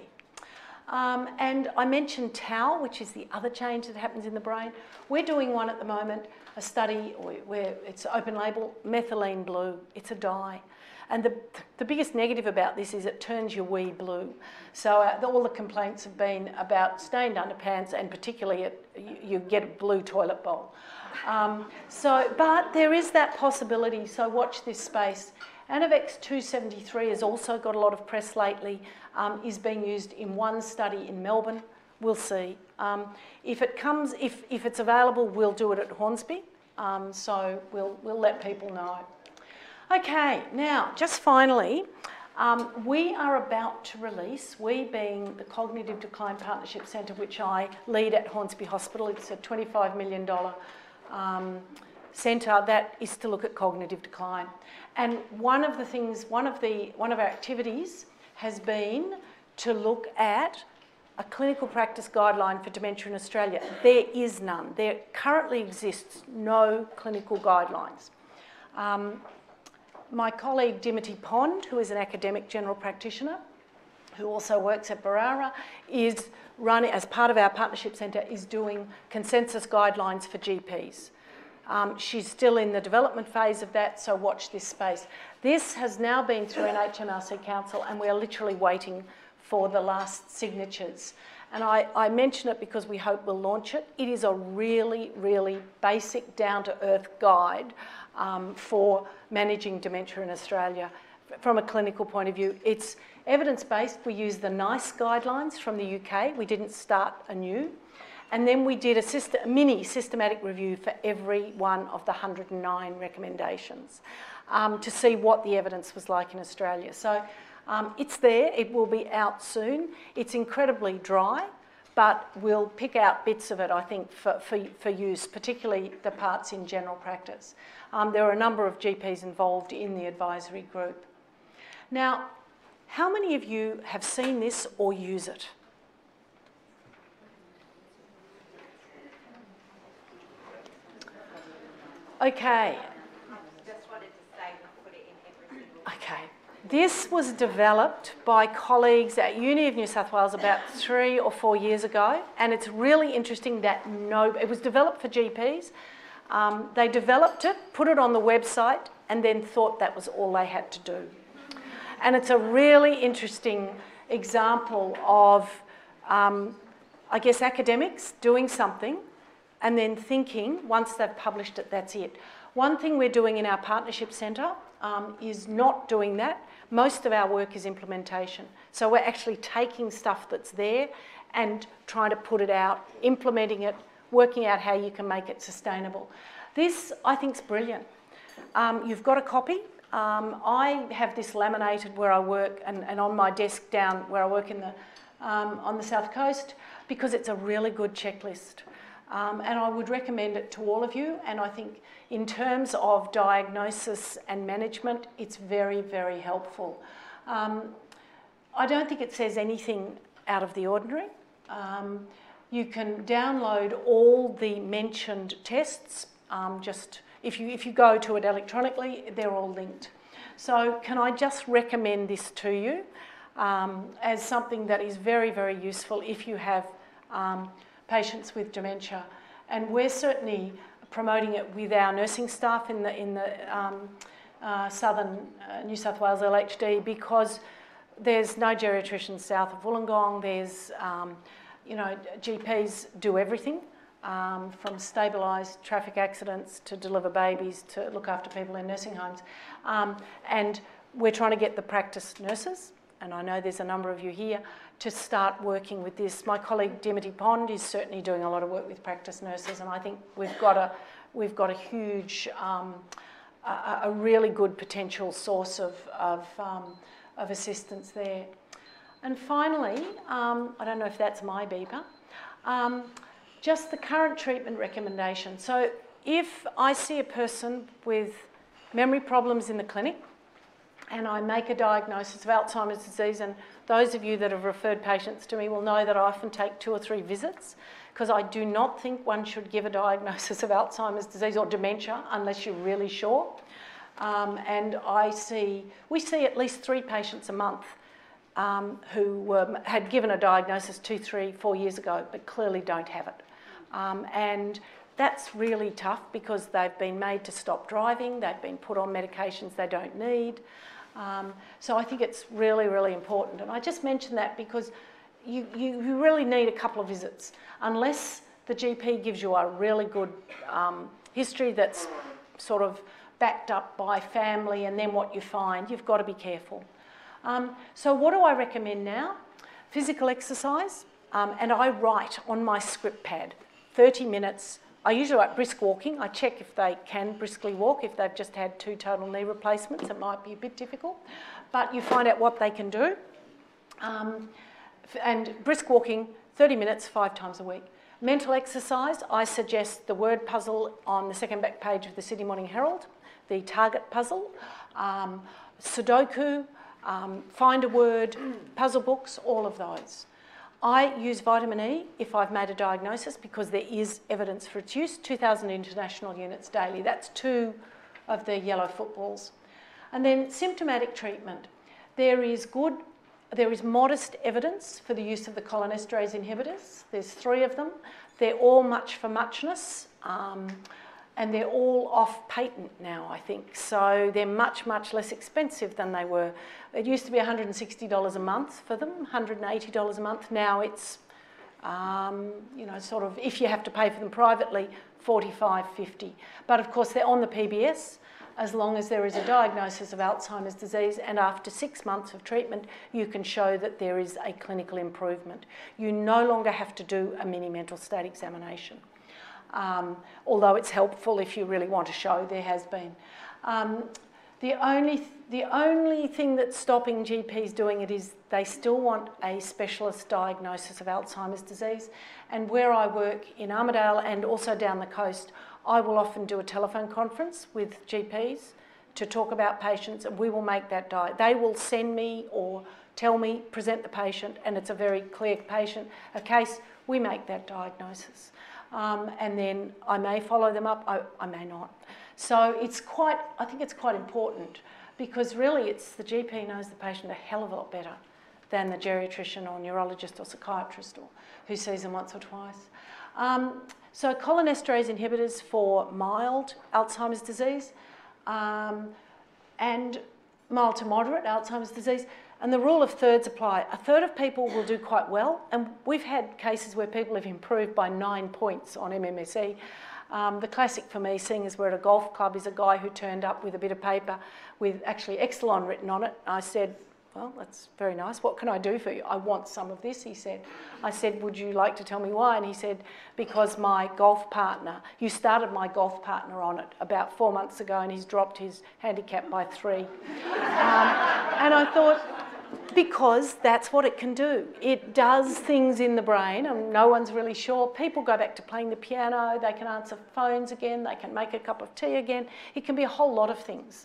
And I mentioned tau, which is the other change that happens in the brain. We're doing one at the moment, a study where it's open label, methylene blue. It's a dye. And the biggest negative about this is it turns your wee blue. So all the complaints have been about stained underpants, and particularly you get a blue toilet bowl. But there is that possibility, so watch this space. Anavex 273 has also got a lot of press lately, is being used in one study in Melbourne. We'll see. If it's available, we'll do it at Hornsby. So we'll let people know. Okay, now, just finally, we are about to release, we being the Cognitive Decline Partnership Centre, which I lead at Hornsby Hospital. It's a $25 million centre that is to look at cognitive decline. And one of our activities has been to look at a clinical practice guideline for dementia in Australia. There is none. There currently exists no clinical guidelines. My colleague Dimity Pond, who is an academic general practitioner, who also works at Barara, is running, as part of our partnership centre, is doing consensus guidelines for GPs. She's still in the development phase of that, so watch this space. This has now been through an HMRC council, and we are literally waiting for the last signatures. And I mention it because we hope we'll launch it. It is a really, really basic, down-to-earth guide for managing dementia in Australia from a clinical point of view. It's evidence-based. We use the NICE guidelines from the UK. We didn't start anew. And then we did a mini systematic review for every one of the 109 recommendations to see what the evidence was like in Australia. So it's there. It will be out soon. It's incredibly dry, but we'll pick out bits of it, I think, for use, particularly the parts in general practice. There are a number of GPs involved in the advisory group. Now, how many of you have seen this or use it? Okay. Just wanted to say we put it in every single. Okay. This was developed by colleagues at Uni of New South Wales about 3 or 4 years ago, and it's really interesting that it was developed for GPs. They developed it, put it on the website, and then thought that was all they had to do. And it's a really interesting example of, I guess, academics doing something and then thinking, once they've published it, that's it. One thing we're doing in our partnership centre is not doing that. Most of our work is implementation. So we're actually taking stuff that's there and trying to put it out, implementing it, working out how you can make it sustainable. This, I think, is brilliant. You've got a copy. I have this laminated where I work and on my desk down where I work on the South Coast, because it's a really good checklist. And I would recommend it to all of you. And I think in terms of diagnosis and management, it's very, very helpful. I don't think it says anything out of the ordinary. You can download all the mentioned tests. Just if you go to it electronically, they're all linked. So can I just recommend this to you as something that is very, very useful if you have patients with dementia, and we're certainly promoting it with our nursing staff in the southern New South Wales LHD, because there's no geriatricians south of Wollongong. There's, GPs do everything from stabilise traffic accidents to deliver babies to look after people in nursing homes, and we're trying to get the practice nurses, and I know there's a number of you here, to start working with this. My colleague Dimity Pond is certainly doing a lot of work with practice nurses, and I think we've got a huge, a really good potential source of assistance there. And finally, I don't know if that's my beeper, just the current treatment recommendation. So if I see a person with memory problems in the clinic, and I make a diagnosis of Alzheimer's disease, and those of you that have referred patients to me will know that I often take 2 or 3 visits, because I do not think one should give a diagnosis of Alzheimer's disease or dementia unless you're really sure. And we see at least 3 patients a month who had given a diagnosis 2, 3, 4 years ago, but clearly don't have it. And that's really tough because they've been made to stop driving, they've been put on medications they don't need. So I think it's really, really important. And I just mention that because you really need a couple of visits. Unless the GP gives you a really good history that's sort of backed up by family and then what you find, you've got to be careful. So what do I recommend now? Physical exercise, and I write on my script pad, 30 minutes. I usually like brisk walking. I check if they can briskly walk. If they've just had 2 total knee replacements, it might be a bit difficult. But you find out what they can do. And brisk walking, 30 minutes, 5 times a week. Mental exercise, I suggest the word puzzle on the second back page of the Sydney Morning Herald, the target puzzle, Sudoku, find a word, puzzle books, all of those. I use vitamin E if I've made a diagnosis because there is evidence for its use, 2,000 international units daily. That's 2 of the yellow footballs. And then symptomatic treatment. There is modest evidence for the use of the cholinesterase inhibitors. There's 3 of them. They're all much for muchness, and they're all off patent now, I think. So they're much, much less expensive than they were. It used to be $160 a month for them, $180 a month. Now it's, sort of, if you have to pay for them privately, $45, $50. But of course, they're on the PBS as long as there is a diagnosis of Alzheimer's disease, and after 6 months of treatment, you can show that there is a clinical improvement. You no longer have to do a mini mental state examination. Although it's helpful if you really want to show there has been. The only thing that's stopping GPs doing it is they still want a specialist diagnosis of Alzheimer's disease. And where I work in Armidale and also down the coast, I will often do a telephone conference with GPs to talk about patients, and we will make that they will send me or tell me, present the patient, and it's a very clear patient, a case, we make that diagnosis. And then I may follow them up, I may not. So I think it's quite important because really it's the GP knows the patient a hell of a lot better than the geriatrician or neurologist or psychiatrist who sees them once or twice. So cholinesterase inhibitors for mild Alzheimer's disease and mild to moderate Alzheimer's disease. And the rule of thirds apply. A third of people will do quite well, and we've had cases where people have improved by 9 points on MMSE. The classic for me, seeing as we're at a golf club, is a guy who turned up with a bit of paper with actually Exelon written on it. I said, well, that's very nice. What can I do for you? I want some of this, he said. I said, would you like to tell me why? And he said, because my golf partner, you started my golf partner on it about 4 months ago and he's dropped his handicap by 3. And I thought, because that's what it can do. It does things in the brain and no one's really sure. People go back to playing the piano, they can answer phones again, they can make a cup of tea again. It can be a whole lot of things.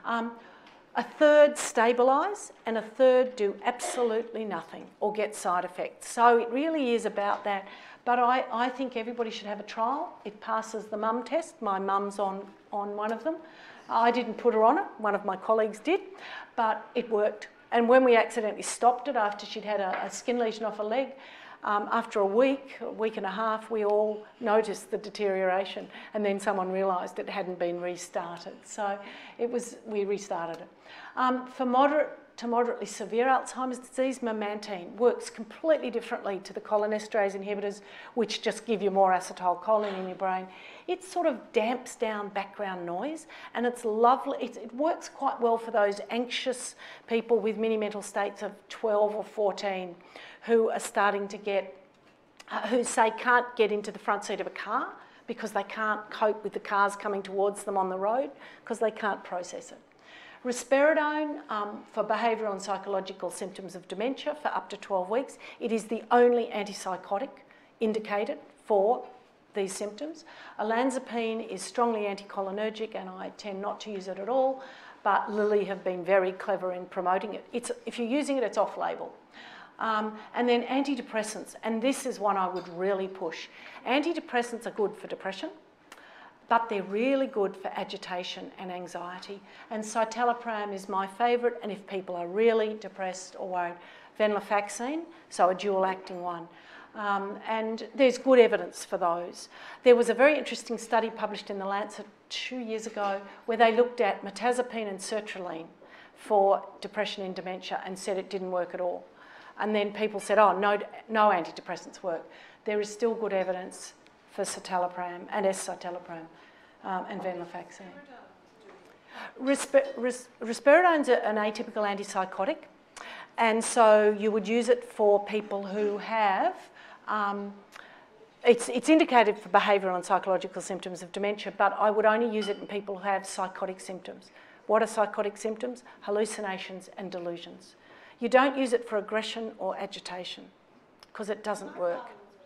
A third stabilise and a third do absolutely nothing or get side effects. So it really is about that. But I think everybody should have a trial. It passes the mum test. My mum's on one of them. I didn't put her on it. One of my colleagues did, but it worked. And when we accidentally stopped it after she'd had a skin lesion off her leg, after a week and a half, we all noticed the deterioration, and then someone realised it hadn't been restarted. So we restarted it. For moderate to moderately severe Alzheimer's disease, memantine works completely differently to the cholinesterase inhibitors, which just give you more acetylcholine in your brain. It sort of damps down background noise, and it's lovely. It works quite well for those anxious people with mini mental states of 12 or 14 who are starting to who say can't get into the front seat of a car because they can't cope with the cars coming towards them on the road because they can't process it. Risperidone for behavioural and psychological symptoms of dementia for up to 12 weeks. It is the only antipsychotic indicated for these symptoms. Olanzapine is strongly anticholinergic and I tend not to use it at all, but Lilly have been very clever in promoting it. If you're using it, it's off-label. And then antidepressants, and this is one I would really push. Antidepressants are good for depression, but they're really good for agitation and anxiety. And citalopram is my favourite, and if people are really depressed or worried, venlafaxine, so a dual-acting one. And there's good evidence for those. There was a very interesting study published in The Lancet 2 years ago where they looked at mirtazapine and sertraline for depression in dementia and said it didn't work at all. And then people said, oh, no antidepressants work. There is still good evidence for citalopram and escitalopram and venlafaxine. Risperidone's an atypical antipsychotic, and so you would use it for people who have, it's indicated for behavioural and psychological symptoms of dementia, but I would only use it in people who have psychotic symptoms. What are psychotic symptoms? Hallucinations and delusions. You don't use it for aggression or agitation because it doesn't work.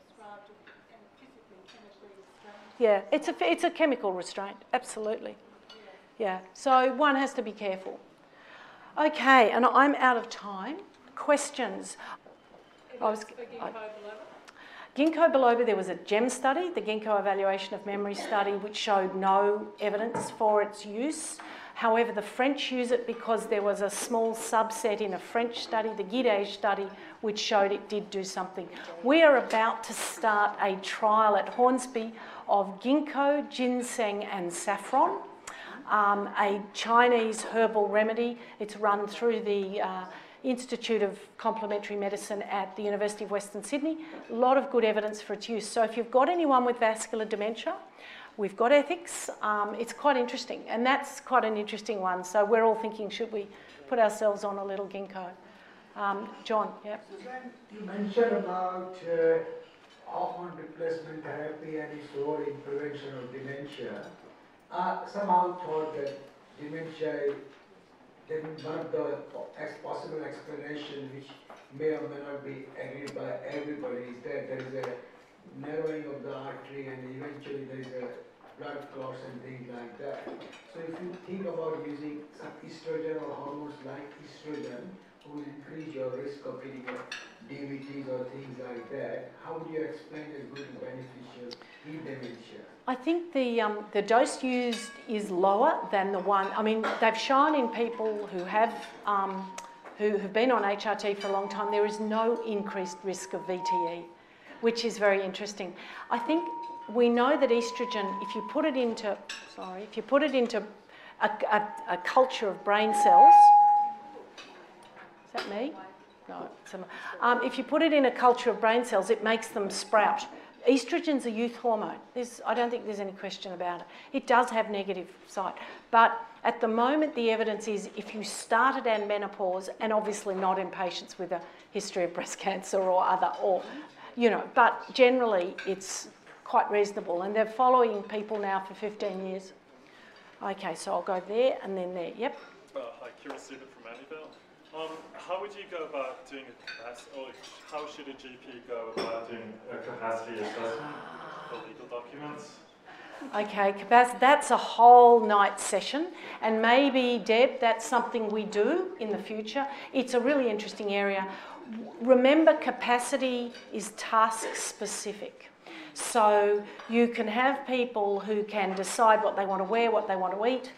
Yeah, it's a chemical restraint, absolutely. Yeah, so one has to be careful. Okay, and I'm out of time. Questions? Ginkgo biloba, there was a GEM study, the Ginkgo Evaluation of Memory study, which showed no evidence for its use. However, the French use it because there was a small subset in a French study, the Guidage study, which showed it did do something. We are about to start a trial at Hornsby of ginkgo, ginseng and saffron, a Chinese herbal remedy. It's run through the Institute of Complementary Medicine at the University of Western Sydney. A lot of good evidence for its use. So if you've got anyone with vascular dementia, we've got ethics. It's quite interesting, and that's quite an interesting one. So we're all thinking, should we put ourselves on a little ginkgo? John, yeah. Suzanne, you mentioned about hormone replacement therapy and its role in prevention of dementia. Somehow thought that dementia, then one of the possible explanation, which may or may not be agreed by everybody, is that there is a narrowing of the artery and eventually there is a blood clots and things like that. So if you think about using some estrogen or hormones like estrogen, who will increase your risk of getting DVTs or things like that, how would you explain it's going to be beneficial in dementia? I think the dose used is lower than the one. I mean, they've shown in people who have who've been on HRT for a long time, there is no increased risk of VTE, which is very interesting. I think we know that estrogen, if you put it into a culture of brain cells. Is that me? No. If you put it in a culture of brain cells, it makes them sprout. Estrogen's a youth hormone. I don't think there's any question about it. It does have negative side. But at the moment, the evidence is if you started at menopause, and obviously not in patients with a history of breast cancer or other, but generally it's quite reasonable. And they're following people now for 15 years. Okay, so I'll go there and then there. Yep. Hi, Kira Stephen from Annabelle. How would you go about doing a capacity, or how should a GP go about doing a capacity assessment for legal documents? Okay, that's a whole night session, and maybe, Deb, that's something we do in the future. It's a really interesting area. Remember, capacity is task specific. So you can have people who can decide what they want to wear, what they want to eat,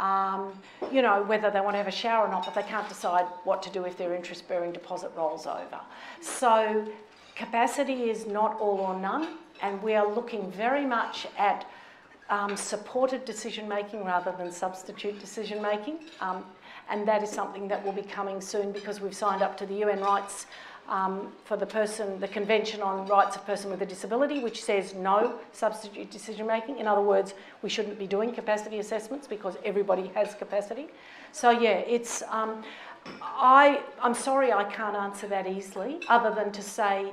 whether they want to have a shower or not, but they can't decide what to do if their interest-bearing deposit rolls over. So capacity is not all or none, and we are looking very much at supported decision-making rather than substitute decision-making, and that is something that will be coming soon because we've signed up to the UN rights for the Convention on Rights of Person with a Disability, which says no substitute decision-making. In other words, we shouldn't be doing capacity assessments because everybody has capacity. So yeah, it's, I'm sorry I can't answer that easily, other than to say,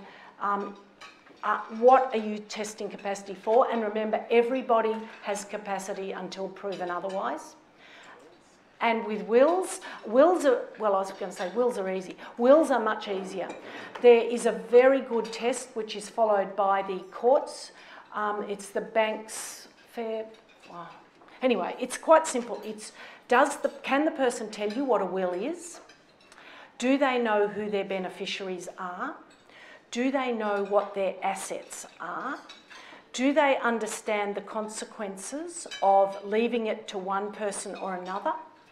what are you testing capacity for? And remember, everybody has capacity until proven otherwise. And with wills are, well, I was going to say wills are easy. Wills are much easier. There is a very good test which is followed by the courts. It's the Banks Fair. Wow. Anyway, it's quite simple. It's Can the person tell you what a will is? Do they know who their beneficiaries are? Do they know what their assets are? Do they understand the consequences of leaving it to one person or another?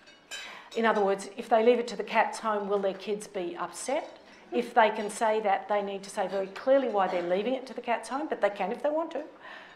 In other words, if they leave it to the cat's home, will their kids be upset? If they can say that, they need to say very clearly why they're leaving it to the cat's home, but they can if they want to.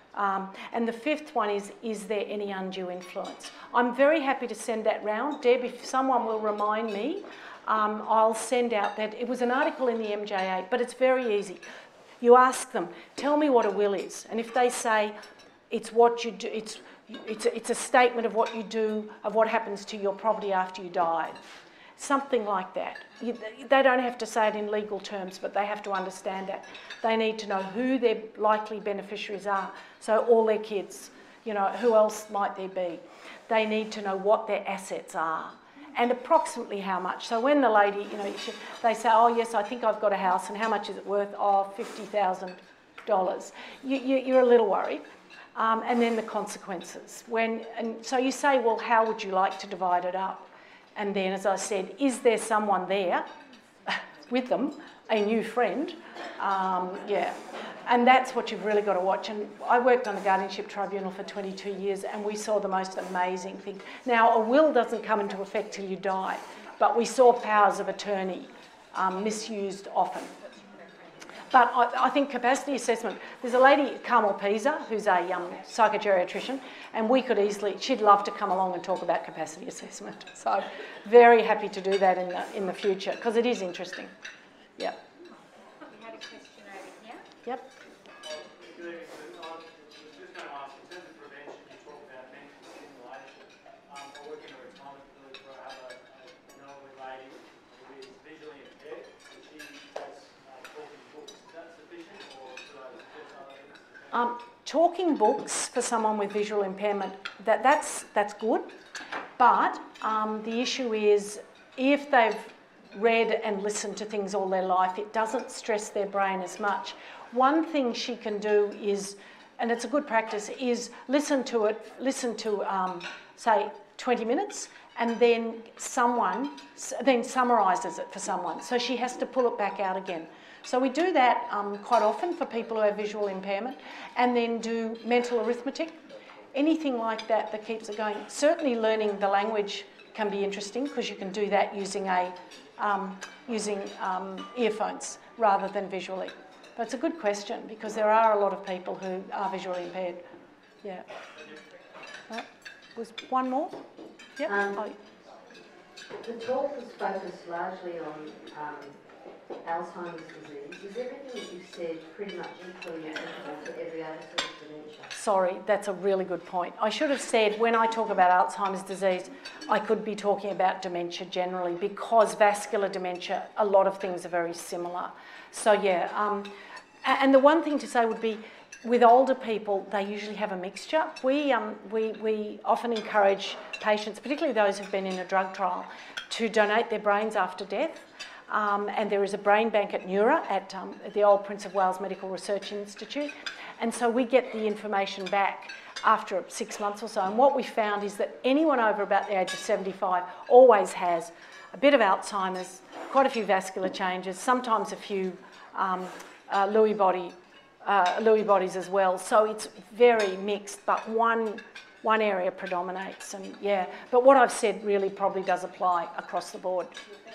And the fifth one is there any undue influence? I'm very happy to send that round. Deb, if someone will remind me, I'll send out that. It was an article in the MJA, but it's very easy. You ask them, tell me what a will is. And if they say it's what you do, it's a statement of what you do, of what happens to your property after you die. Something like that. They don't have to say it in legal terms, but they have to understand that. They need to know who their likely beneficiaries are. So all their kids, you know, who else might there be? They need to know what their assets are and approximately how much. So when the lady, you know, they say, oh yes, I think I've got a house, and how much is it worth? Oh, $50,000. You're a little worried. And then the consequences. And so you say, well, how would you like to divide it up? And then, as I said, is there someone there with them, a new friend? Yeah. And that's what you've really got to watch. And I worked on the Guardianship Tribunal for 22 years, and we saw the most amazing thing. Now, a will doesn't come into effect till you die, but we saw powers of attorney misused often. But I think capacity assessment, there's a lady, Carmel Pisa, who's a psychogeriatrician, and we could easily, she'd love to come along and talk about capacity assessment. So very happy to do that in the future, because it is interesting. Yeah. We had a question over here. Yep. Good evening, Sue. I was just going to ask, in terms of prevention, you talk about mental stimulation. I work in a retirement village where I have an elderly lady who is visually impaired, and she has talking books. Is that sufficient, or should I suggest other things? Talking books for someone with visual impairment, that's good, but the issue is if they've read and listened to things all their life, it doesn't stress their brain as much. One thing she can do is, and it's a good practice, is listen to say 20 minutes, and then then summarises it for someone. So she has to pull it back out again. So we do that quite often for people who have visual impairment, and then do mental arithmetic, anything like that that keeps it going. Certainly learning the language can be interesting, because you can do that using earphones rather than visually. But it's a good question, because there are a lot of people who are visually impaired. Yeah. Right. Was one more? Yep. The talk was focused largely on Alzheimer's disease. Is everything that you've said pretty much equally applicable to every other sort of dementia? Sorry, that's a really good point. I should have said when I talk about Alzheimer's disease, I could be talking about dementia generally, because vascular dementia, a lot of things are very similar. So yeah, and the one thing to say would be, with older people, they usually have a mixture. We often encourage patients, particularly those who've been in a drug trial, to donate their brains after death. And there is a brain bank at Neura, at the old Prince of Wales Medical Research Institute. And so we get the information back after 6 months or so. And what we found is that anyone over about the age of 75 always has a bit of Alzheimer's, quite a few vascular changes, sometimes a few Lewy bodies as well. So it's very mixed, but one area predominates. And yeah, but what I've said really probably does apply across the board.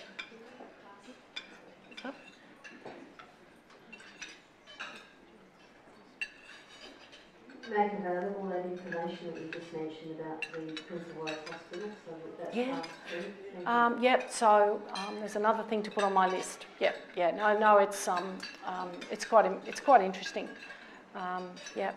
Make available all that information that you just mentioned about the Prince of Wales Hospital, so that's passed through. Yep. So there's another thing to put on my list. Yep. Yeah. No. It's quite interesting. Yep.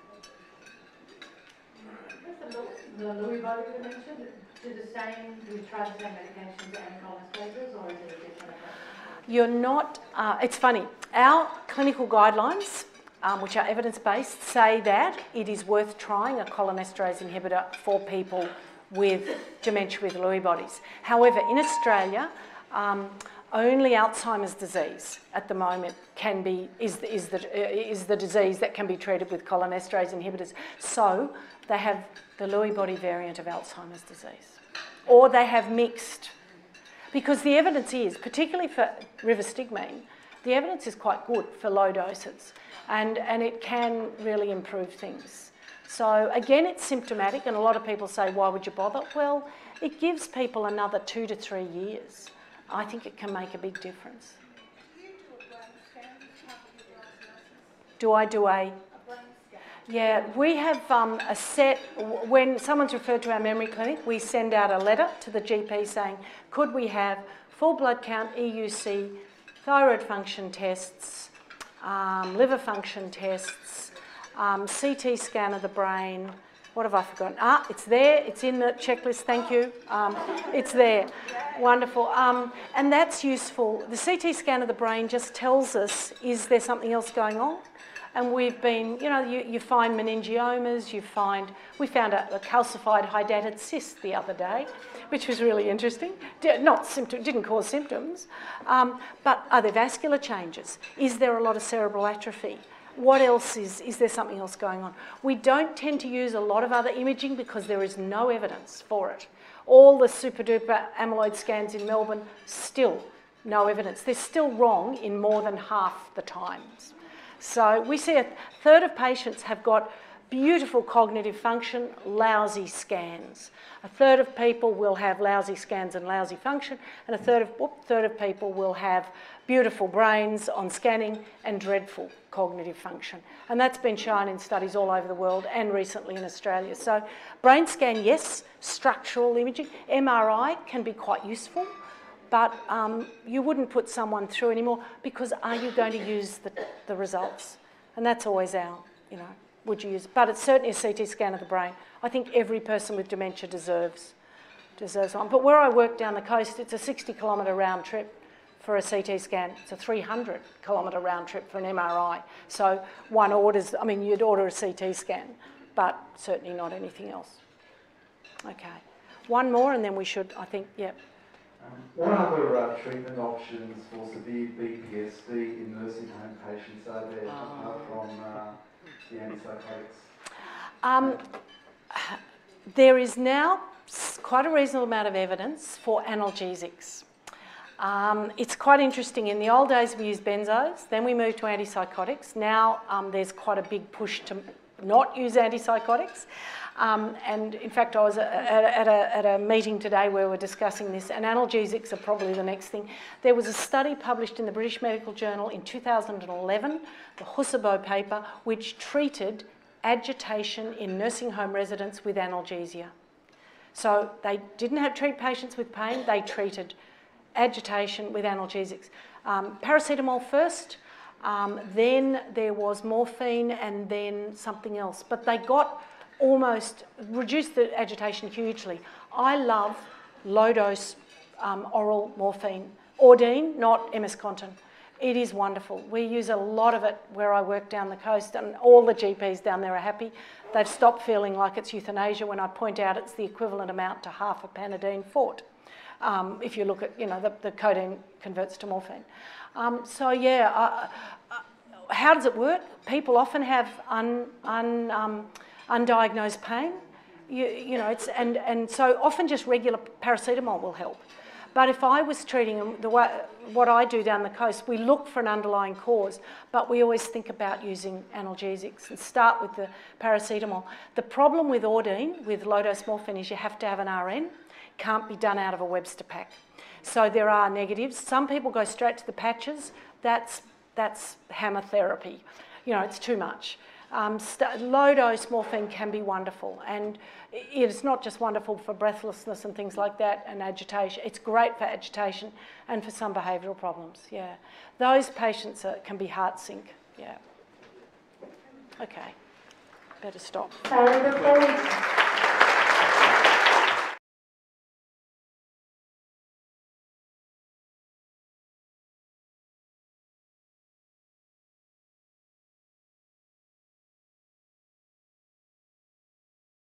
The Lewy body dementia, do we try the same medications and cholestasis, or is it a different approach? You're not. It's funny. Our clinical guidelines, which are evidence-based, say that it is worth trying a cholinesterase inhibitor for people with dementia with Lewy bodies. However, in Australia, only Alzheimer's disease at the moment is the disease that can be treated with cholinesterase inhibitors. So they have the Lewy body variant of Alzheimer's disease. or they have mixed. Because the evidence is, particularly for rivastigmine, the evidence is quite good for low doses, and it can really improve things. So again, it's symptomatic, and a lot of people say, why would you bother? Well, it gives people another 2 to 3 years. I think it can make a big difference. Do you do a brain scan as part of your diagnosis? Do I do a? A brain scan. Yeah, we have a set, when someone's referred to our memory clinic, we send out a letter to the GP saying, could we have full blood count, EUC, thyroid function tests, liver function tests, CT scan of the brain. What have I forgotten? It's there, it's in the checklist, thank you. It's there, wonderful. And that's useful. The CT scan of the brain just tells us, is there something else going on? And we've been, you know, you find meningiomas, we found a calcified hydatid cyst the other day, which was really interesting. Didn't cause symptoms, but are there vascular changes? Is there a lot of cerebral atrophy? What else is there something else going on? We don't tend to use a lot of other imaging because there is no evidence for it. All the super duper amyloid scans in Melbourne, still no evidence. They're still wrong in more than half the times. So we see a third of patients have got beautiful cognitive function, lousy scans. A third of people will have lousy scans and lousy function, and a third of people will have beautiful brains on scanning and dreadful cognitive function. And that's been shown in studies all over the world and recently in Australia. So brain scan, yes, structural imaging. MRI can be quite useful, but you wouldn't put someone through anymore because are you going to use the results? And that's always our, you know, would you use? But it's certainly a CT scan of the brain. I think every person with dementia deserves one. But where I work down the coast, it's a 60-kilometre round trip for a CT scan. It's a 300-kilometre round trip for an MRI. So one orders, I mean, you'd order a CT scan, but certainly not anything else. Okay. One more and then we should, I think, yeah. What other treatment options for severe BPSD in nursing home patients are there apart from the antipsychotics? There is now quite a reasonable amount of evidence for analgesics. It's quite interesting. In the old days we used benzos, then we moved to antipsychotics. Now there's quite a big push to not use antipsychotics. And in fact, I was at a meeting today where we were discussing this, and analgesics are probably the next thing. There was a study published in the British Medical Journal in 2011, the Husabo paper, which treated agitation in nursing home residents with analgesia. So they didn't treat patients with pain, they treated agitation with analgesics. Paracetamol first, then there was morphine, and then something else. But they got almost reduced the agitation hugely. I love low-dose oral morphine. Ordine, not MS-Contin. It is wonderful. We use a lot of it where I work down the coast, and all the GPs down there are happy. They've stopped feeling like it's euthanasia when I point out it's the equivalent amount to half a Panadine Fort. If you look at, you know, the codeine converts to morphine. So yeah, how does it work? People often have undiagnosed pain, you know, and so often just regular paracetamol will help. But if I was treating them, what I do down the coast, we look for an underlying cause, but we always think about using analgesics and start with the paracetamol. The problem with Ordine, with low-dose morphine, is you have to have an RN. Can't be done out of a Webster pack. So there are negatives. Some people go straight to the patches. That's hammer therapy. You know, it's too much. Low-dose morphine can be wonderful, and it's not just wonderful for breathlessness and things like that and agitation. It's great for agitation and for some behavioural problems, yeah. Those patients can be heart sink, yeah. Okay, better stop.